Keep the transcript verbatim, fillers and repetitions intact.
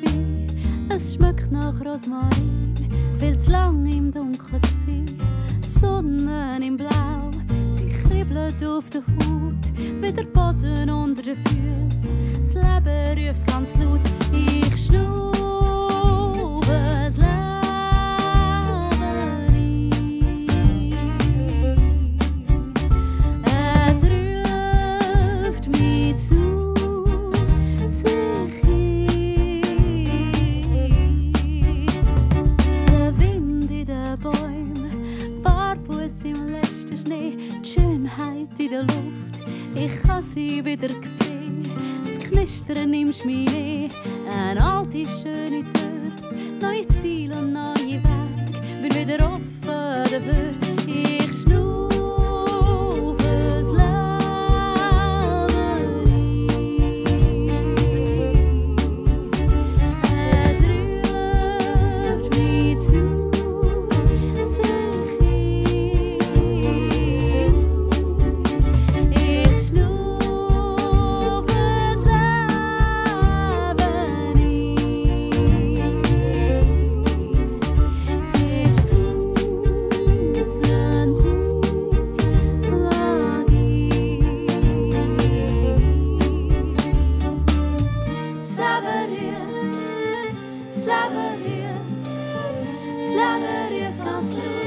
vorbei. Es schmeckt nach Rosmarin, viel zu lang im Dunkeln gsi. Die Sonne im Blau, sie kribbelt auf der Haut, wie der Boden unter den Füßen. Das Leben ruft ganz laut, ich schnufe das Leben ein. Es ruft mich zu sich hin. Der Wind in den Bäumen, barfuß im letzten Schnee, die Schönheit in der Luft, ich kann sie wieder sehen. Das Knistern nimmst mich näher, eine alte schöne Tür, neue Ziele und neue Wege, bin wieder offen dafür. Ich schnufe das Leben ein. Es ruft mich zu sich hin. Ich schnufe das Leben ein. Sie ist fließend in Magie. Das Leben ruft, das Leben ruft, das Leben ruft ganz laut.